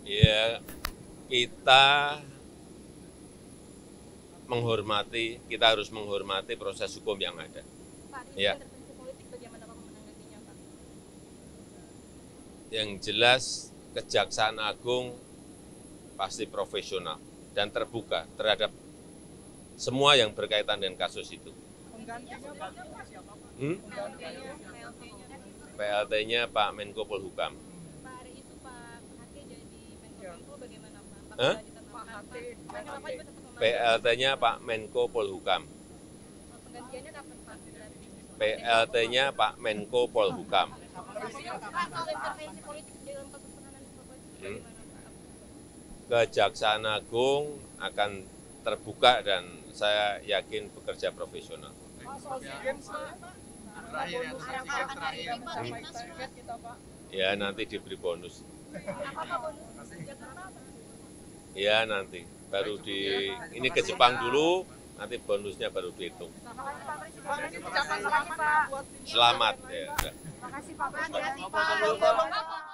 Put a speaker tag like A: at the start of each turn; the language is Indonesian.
A: Ya, kita harus menghormati proses hukum yang ada.
B: Pak,
A: Ya.
B: intervensi politik bagaimana Pak menanggapinya, Pak?
A: Yang jelas Kejaksaan Agung pasti profesional dan terbuka terhadap semua yang berkaitan dengan kasus itu. PLT-nya Pak Menko Polhukam.
B: Pak, ada isu Pak HT jadi Menko bagaimana Pak?
A: Hah?
B: Pak
A: PLT-nya Pak Menko Polhukam.
B: penggantiannya kapan Pak?
A: PLT-nya Pak Menko Polhukam.
B: Pak, soal intervensi politik dalam kasus penahanan Bapak bagaimana Pak?
A: Kejaksaan Agung akan terbuka dan saya yakin bekerja profesional. Ya nanti diberi bonus. Ya nanti baru ini ke Jepang dulu, nanti bonusnya baru dihitung. Selamat ya.
B: Terima kasih Pak.